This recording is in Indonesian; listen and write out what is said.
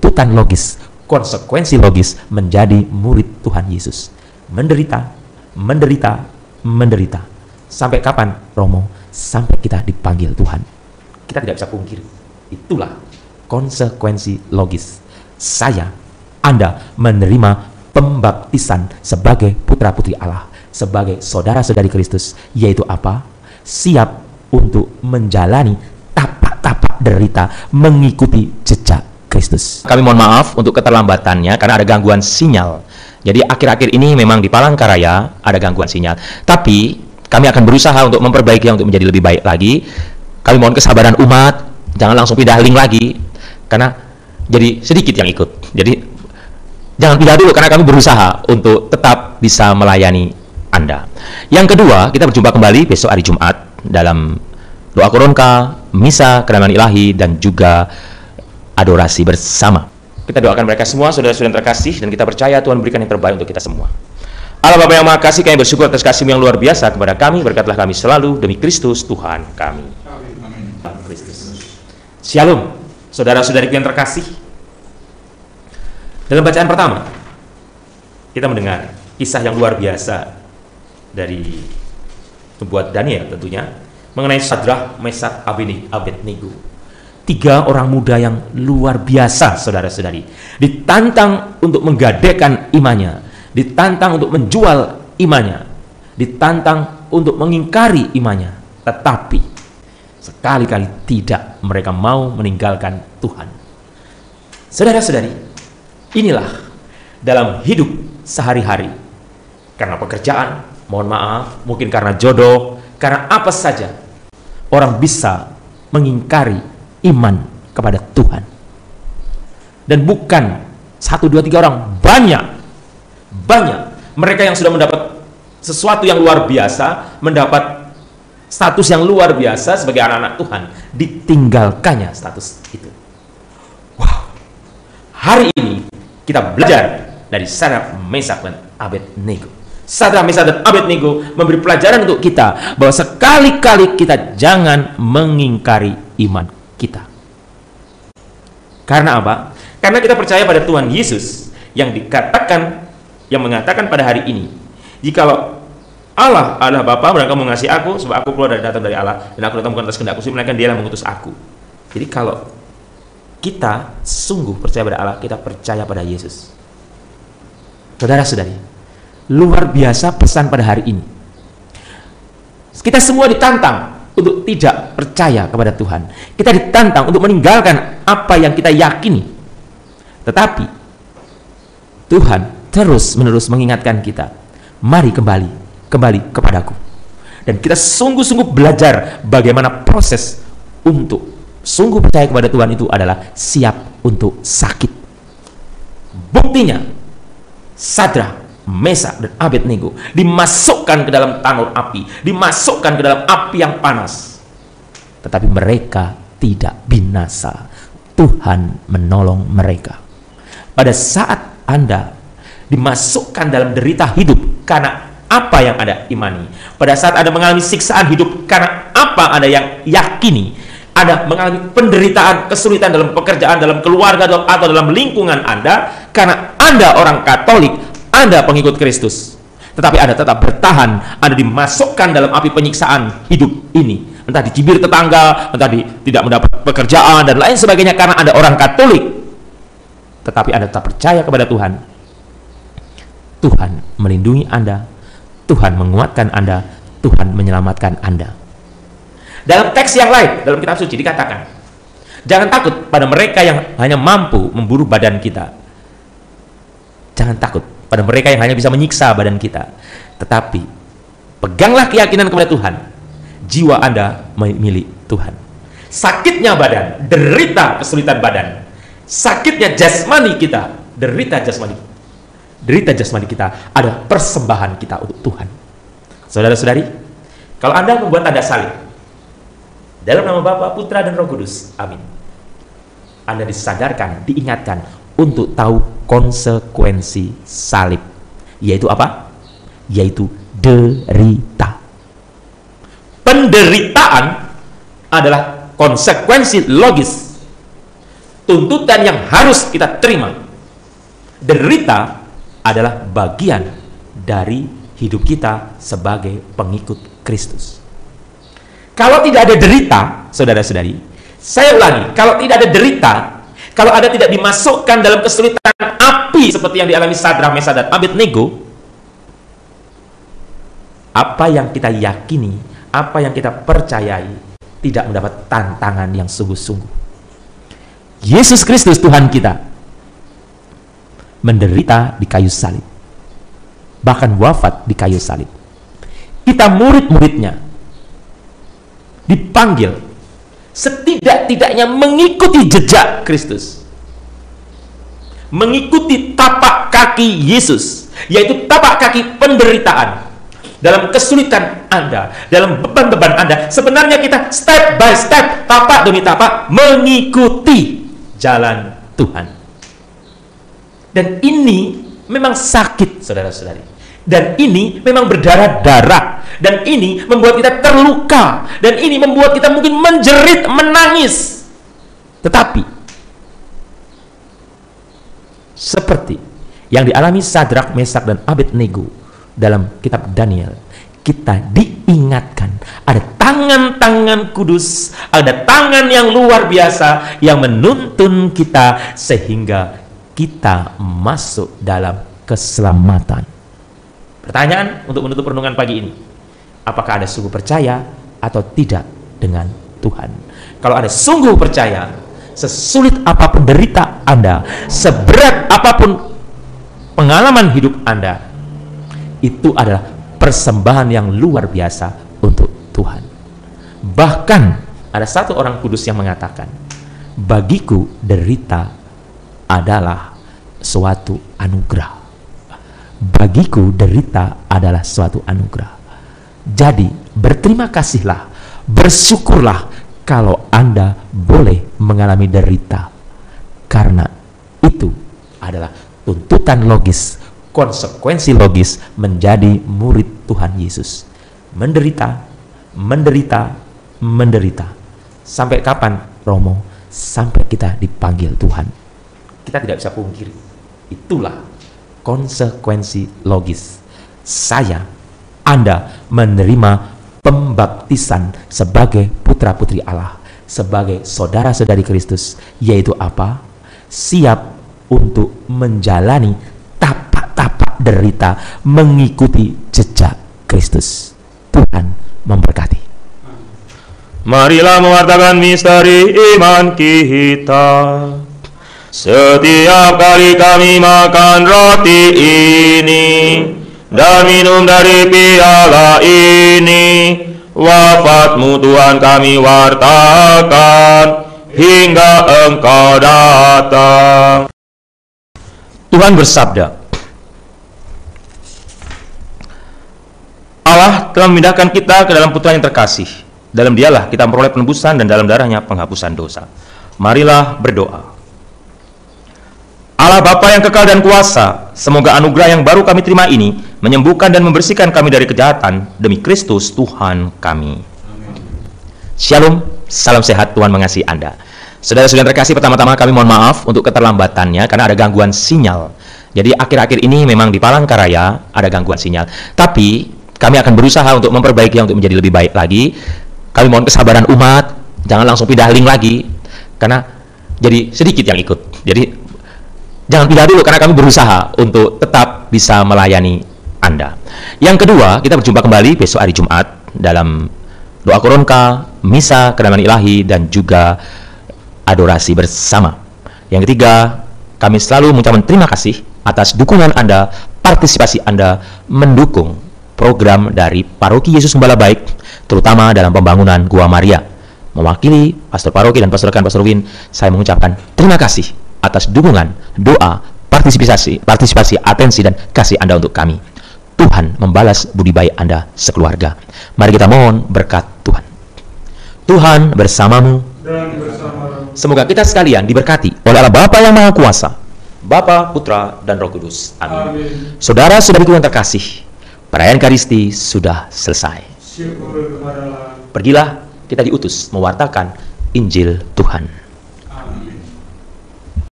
tuntutan logis, konsekuensi logis menjadi murid Tuhan Yesus. Menderita, menderita, menderita. Sampai kapan, Romo? Sampai kita dipanggil Tuhan. Kita tidak bisa pungkiri. Itulah konsekuensi logis. Saya, Anda menerima pembaptisan sebagai putra-putri Allah, sebagai saudara-saudari Kristus, yaitu apa? Siap untuk menjalani tapak-tapak derita, mengikuti jejak Kristus. Kami mohon maaf untuk keterlambatannya karena ada gangguan sinyal. Jadi akhir-akhir ini memang di Palangkaraya ada gangguan sinyal. Tapi kami akan berusaha untuk memperbaikinya untuk menjadi lebih baik lagi. Kami mohon kesabaran umat, jangan langsung pindah link lagi karena jadi sedikit yang ikut. Jadi jangan pindah dulu karena kami berusaha untuk tetap bisa melayani Anda. Yang kedua, kita berjumpa kembali besok hari Jumat dalam doa koronka, misa kedamaian ilahi, dan juga adorasi bersama. Kita doakan mereka semua, saudara-saudara terkasih, dan kita percaya Tuhan berikan yang terbaik untuk kita semua. Allah Bapa yang Maha Kasih, kami bersyukur atas kasih-Mu yang luar biasa kepada kami. Berkatlah kami selalu demi Kristus Tuhan kami. Amin. Kristus. Shalom, saudara-saudariku yang terkasih. Dalam bacaan pertama, kita mendengar kisah yang luar biasa dari nubuat Daniel tentunya mengenai Sadrah, Mesak, Abednego. 3 orang muda yang luar biasa, saudara-saudari, ditantang untuk menggadaikan imannya, ditantang untuk menjual imannya, ditantang untuk mengingkari imannya, tetapi sekali-kali tidak mereka mau meninggalkan Tuhan. Saudara-saudari, inilah dalam hidup sehari-hari, karena pekerjaan, mohon maaf, mungkin karena jodoh, karena apa saja, orang bisa mengingkari iman kepada Tuhan. Dan bukan 1, 2, 3 orang, banyak mereka yang sudah mendapat sesuatu yang luar biasa, mendapat status yang luar biasa sebagai anak-anak Tuhan, ditinggalkannya status itu. Wow. Hari ini kita belajar dari Sadrah, Mesak, dan Abednego. Sadrah, Mesak, dan Abednego memberi pelajaran untuk kita bahwa sekali-kali kita jangan mengingkari iman kita. Karena apa? Karena kita percaya pada Tuhan Yesus yang mengatakan pada hari ini, jikalau Allah adalah Bapa, dan kamu mengasihi aku, sebab aku keluar datang dari Allah, dan aku datang bukan atas kehendakku, melainkan Dia yang mengutus aku. Jadi kalau kita sungguh percaya pada Allah, kita percaya pada Yesus. Saudara-saudari, luar biasa pesan pada hari ini. Kita semua ditantang untuk tidak percaya kepada Tuhan. Kita ditantang untuk meninggalkan apa yang kita yakini. Tetapi Tuhan terus-menerus mengingatkan kita, mari kembali kepadaku. Dan kita sungguh-sungguh belajar bagaimana proses untuk sungguh percaya kepada Tuhan itu adalah siap untuk sakit. Buktinya, Sadrah, Mesak, dan Abednego dimasukkan ke dalam tanur api, dimasukkan ke dalam api yang panas, tetapi mereka tidak binasa. Tuhan menolong mereka. Pada saat Anda dimasukkan dalam derita hidup karena apa yang Anda imani, pada saat Anda mengalami siksaan hidup karena apa Anda yang yakini, Anda mengalami penderitaan, kesulitan dalam pekerjaan, dalam keluarga, atau dalam lingkungan Anda, karena Anda orang Katolik, Anda pengikut Kristus, tetapi Anda tetap bertahan, Anda dimasukkan dalam api penyiksaan hidup ini, entah dicibir tetangga, entah tidak mendapat pekerjaan, dan lain sebagainya, karena Anda orang Katolik, tetapi Anda tetap percaya kepada Tuhan. Tuhan melindungi Anda, Tuhan menguatkan Anda, Tuhan menyelamatkan Anda. Dalam teks yang lain, dalam kitab suci dikatakan, jangan takut pada mereka yang hanya mampu memburu badan kita. Jangan takut pada mereka yang hanya bisa menyiksa badan kita. Tetapi peganglah keyakinan kepada Tuhan. Jiwa Anda milik Tuhan. Sakitnya badan, derita kesulitan badan, sakitnya jasmani kita, derita jasmani kita adalah persembahan kita untuk Tuhan. Saudara-saudari, kalau Anda membuat tanda salib dalam nama Bapa, Putra, dan Roh Kudus, amin, Anda disadarkan, diingatkan untuk tahu konsekuensi salib, yaitu apa? Yaitu derita. Penderitaan adalah konsekuensi logis tuntutan yang harus kita terima. Derita adalah bagian dari hidup kita sebagai pengikut Kristus. Kalau tidak ada derita, saudara-saudari, saya ulangi, kalau tidak ada derita, kalau Anda tidak dimasukkan dalam kesulitan api seperti yang dialami Sadrak, Mesak, dan Abednego, apa yang kita yakini, apa yang kita percayai tidak mendapat tantangan yang sungguh-sungguh. Yesus Kristus Tuhan kita menderita di kayu salib, bahkan wafat di kayu salib. Kita murid-muridnya dipanggil setidak-tidaknya mengikuti jejak Kristus, mengikuti tapak kaki Yesus, yaitu tapak kaki penderitaan. Dalam kesulitan Anda, dalam beban-beban Anda, sebenarnya kita step by step, tapak demi tapak mengikuti jalan Tuhan. Dan ini memang sakit, saudara-saudari. Dan ini memang berdarah-darah. Dan ini membuat kita terluka. Dan ini membuat kita mungkin menjerit, menangis. Tetapi seperti yang dialami Sadrak, Mesak, dan Abednego dalam kitab Daniel, kita diingatkan ada tangan-tangan kudus, ada tangan yang luar biasa yang menuntun kita sehingga kita masuk dalam keselamatan. Pertanyaan untuk menutup renungan pagi ini, apakah Anda sungguh percaya atau tidak dengan Tuhan? Kalau Anda sungguh percaya, sesulit apapun derita Anda, seberat apapun pengalaman hidup Anda, itu adalah persembahan yang luar biasa untuk Tuhan. Bahkan ada satu orang kudus yang mengatakan, bagiku derita adalah suatu anugerah. Bagiku derita adalah suatu anugerah. Jadi berterima kasihlah, bersyukurlah kalau Anda boleh mengalami derita, karena itu adalah tuntutan logis, konsekuensi logis menjadi murid Tuhan Yesus. Menderita, menderita, menderita. Sampai kapan, Romo? Sampai kita dipanggil Tuhan. Kita tidak bisa pungkiri. Itulah konsekuensi logis. Saya, Anda menerima pembaptisan sebagai putra-putri Allah, sebagai saudara-saudari Kristus, yaitu apa? Siap untuk menjalani tapak-tapak derita, mengikuti jejak Kristus. Tuhan memberkati. Marilah mewartakan misteri iman kita. Setiap kali kami makan roti ini dan minum dari piala ini, wafat-Mu Tuhan kami wartakan hingga Engkau datang. Tuhan bersabda, Allah telah memindahkan kita ke dalam Putra yang terkasih. Dalam Dialah kita memperoleh penebusan dan dalam darahnya penghapusan dosa. Marilah berdoa. Allah Bapa yang kekal dan kuasa, semoga anugerah yang baru kami terima ini menyembuhkan dan membersihkan kami dari kejahatan demi Kristus Tuhan kami. Shalom, salam sehat, Tuhan mengasihi Anda. Saudara-saudara terkasih, pertama-tama kami mohon maaf untuk keterlambatannya karena ada gangguan sinyal. Jadi akhir-akhir ini memang di Palangkaraya ada gangguan sinyal. Tapi kami akan berusaha untuk memperbaiki untuk menjadi lebih baik lagi. Kami mohon kesabaran umat, jangan langsung pindah link lagi karena jadi sedikit yang ikut. Jadi jangan pindah dulu karena kami berusaha untuk tetap bisa melayani Anda. Yang kedua, kita berjumpa kembali besok hari Jumat dalam doa koronka, misa kedamaian ilahi, dan juga adorasi bersama. Yang ketiga, kami selalu mengucapkan terima kasih atas dukungan Anda, partisipasi Anda mendukung program dari Paroki Yesus Gembala Baik, terutama dalam pembangunan Gua Maria. Mewakili Pastor Paroki dan Pastor Rekan Pastor Win, saya mengucapkan terima kasih atas dukungan, doa, partisipasi, atensi, dan kasih Anda untuk kami. Tuhan membalas budi baik Anda sekeluarga. Mari kita mohon berkat Tuhan. Tuhan bersamamu. Semoga kita sekalian diberkati oleh Allah Bapa yang Maha Kuasa, Bapa, Putra, dan Roh Kudus. Amin. Saudara-saudariku yang terkasih, perayaan Ekaristi sudah selesai. Pergilah, kita diutus mewartakan Injil Tuhan.